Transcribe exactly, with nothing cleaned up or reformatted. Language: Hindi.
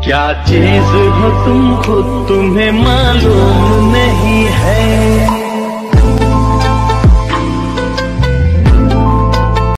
क्या चीज हो तुम खुद तुम्हें मालूम नहीं है।